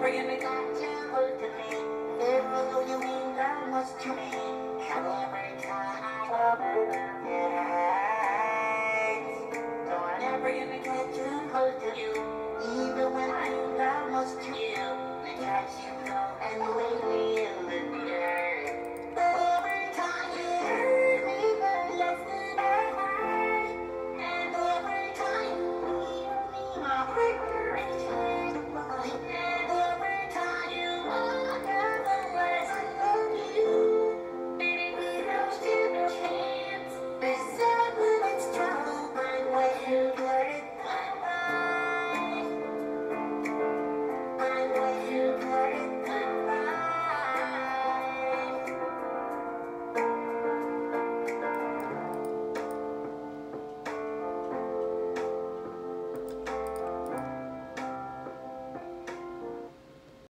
bringing it back to me. Even though you mean that much to me, and every time I open your eyes, don't ever get me too close to you.